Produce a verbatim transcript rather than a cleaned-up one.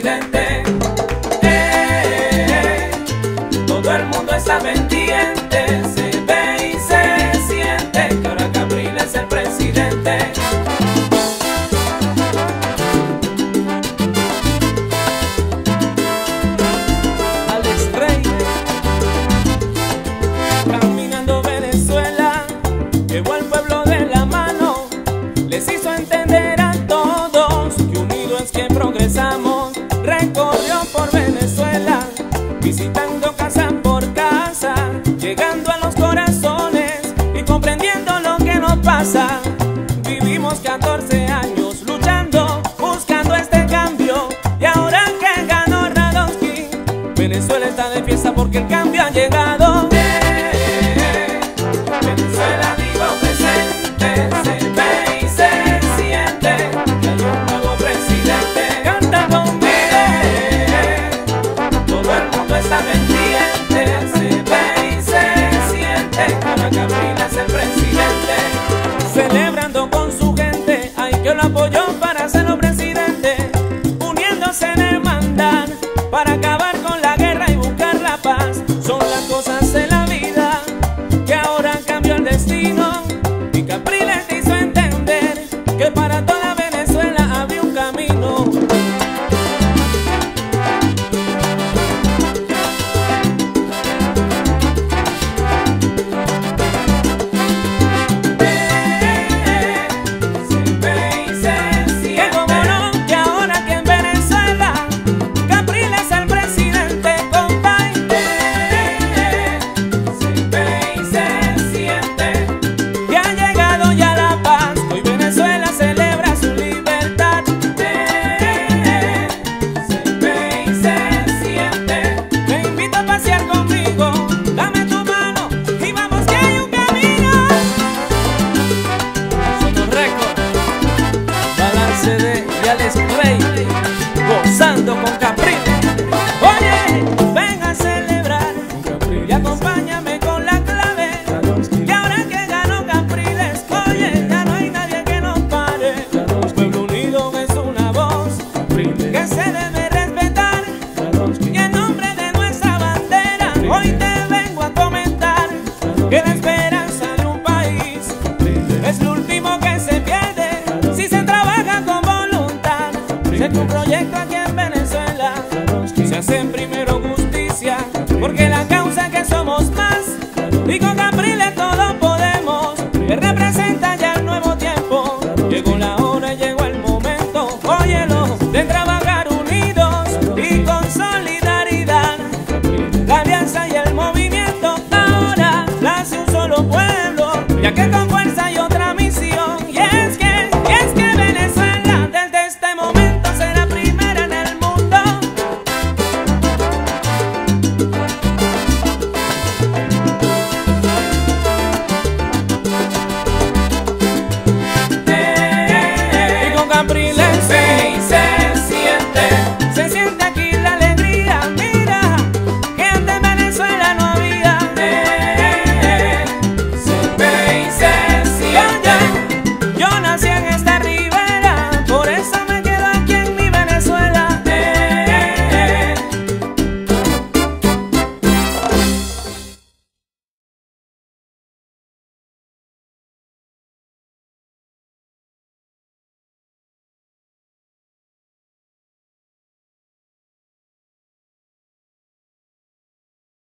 presidente. Eh, eh, todo el mundo está pendiente, se ve y se siente que ahora Capriles es el presidente. Alex Rey, caminando Venezuela, llevó al pueblo de la mano, les hizo entender a todos que unidos es que progresamos. Recorrió por Venezuela, visitando casa por casa, llegando a los corazones y comprendiendo lo que nos pasa. Vivimos catorce años luchando, buscando este cambio, y ahora que ganó Radonsky, Venezuela está de fiesta porque el cambio ha llegado. Eh, Venezuela digo presente, se ve y se siente que hay un nuevo presidente. Canta conmigo. Eh, todo el mundo está pendiente, se ve y se siente que ahora Capriles es el presidente. Celebrando con su gente, ay que lo apoyó para hacerlo presidente, uniéndose en hermandad para acabar con la guerra y buscar la paz. Son las cosas de la vida que ahora cambió el destino, y Capriles te hizo entender que para toda Venezuela había un camino. Y Alex Rey, gozando con Capriles. Oye, ven a celebrar y acompáñame con la clave, y ahora que ganó Capriles, oye, ya no hay nadie que nos pare. Pueblo unido es una voz que se debe respetar, y en nombre de nuestra bandera hoy te vengo a comentar que la esperanza de un país es lo último que se pierde si se trabaja con voluntad. Sé que un proyecto aquí en Venezuela se hace primero justicia, porque la causa es que somos más, y con Capriles todos podemos. Él representa ya el nuevo tiempo, llegó la hora y llegó el momento, óyelo, de trabajar unidos y con solidaridad. La alianza y el movimiento ahora la hace un solo pueblo, ya que con